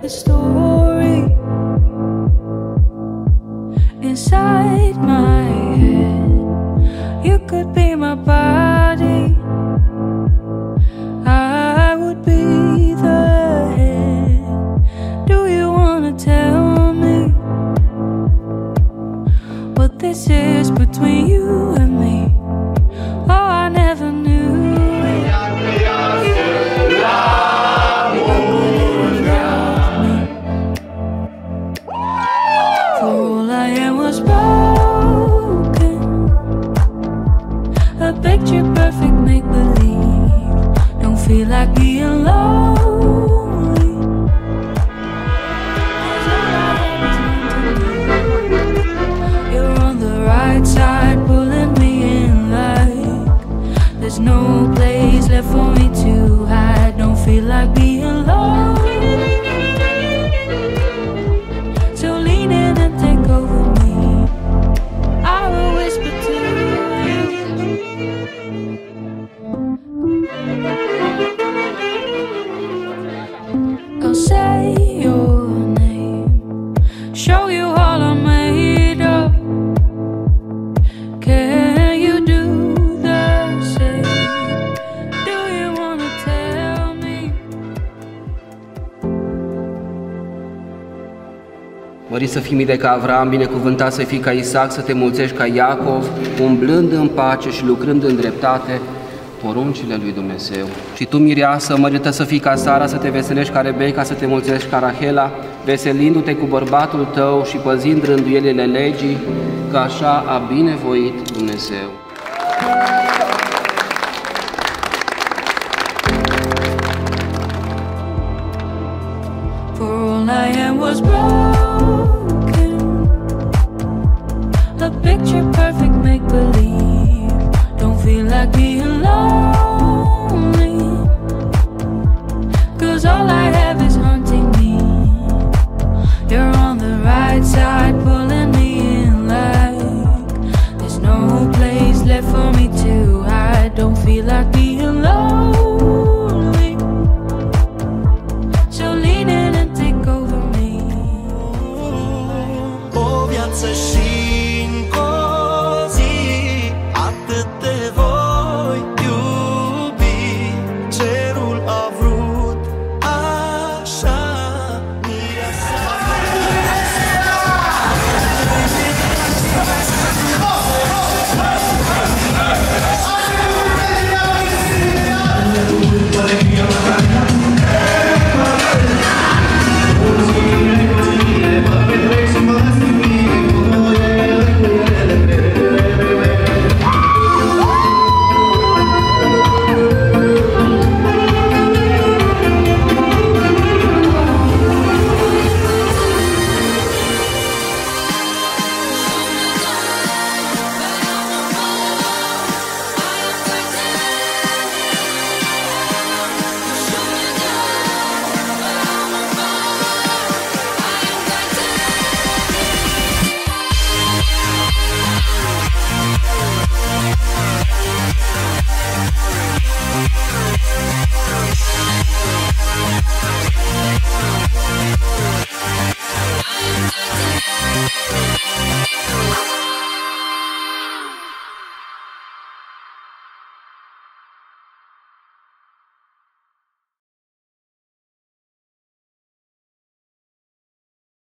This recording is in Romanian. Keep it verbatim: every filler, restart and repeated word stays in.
a story inside my head. You could be my body, I would be the head. Do you wanna tell me what this is between you and me? Oh, I never knew. For all I am was broken, a picture perfect make-believe. Don't feel like being lonely. You're on the right side, pulling me in like there's no place left for me to hide. Don't feel like being lonely. So lean in and take over me. I will whisper to you. I'll say your name, show you all I'm made of. Can you do the same? Do you wanna tell me? Mărit să fii mii de ca Avram, binecuvântat să fii ca Isaac, să te mulțești ca Iacov, umblând în pace și lucrând în dreptate poruncile lui Dumnezeu. Și tu, mireasă, mărită să fii ca Sara, să te veselești ca Rebecca, să te mulțești ca Rahela, veselindu-te cu bărbatul tău și păzind rânduielile legii, că așa a binevoit Dumnezeu. For all I am was broken, a picture